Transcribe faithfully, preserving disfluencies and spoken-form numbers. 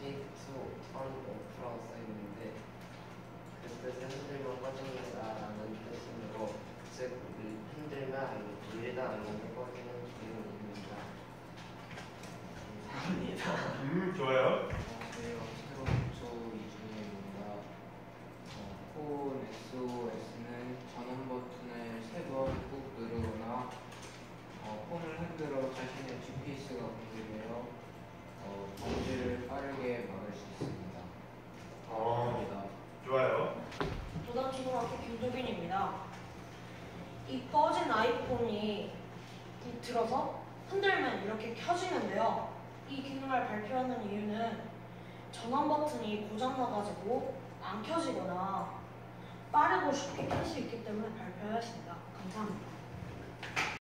take to, turn off라고 써있는데 그 뜻은 흔들면 꺼집니다라는 뜻이므로 즉 흔들면 밀다 아니면 꺼지는 기능입니다. 감사합니다. 음, 좋아요. 안녕하세요. 새로 조 이준혜입니다. 어, 폰 에스오에스는 전원 버튼을 세 번 꾹 누르거나 어, 폰을 흔들어 자신의 지피에스가 공개되어 어, 범죄를 빠르게 막을 수 있습니다. 감사합니다. 좋아요. 도담초등학교 김도균입니다. 이 꺼진 아이폰이 들어서 흔들면 이렇게 켜지는데요. 이 기능을 발표하는 이유는 전원 버튼이 고장나가지고 안 켜지거나 빠르고 쉽게 켤 수 있기 때문에 발표하였습니다. 감사합니다.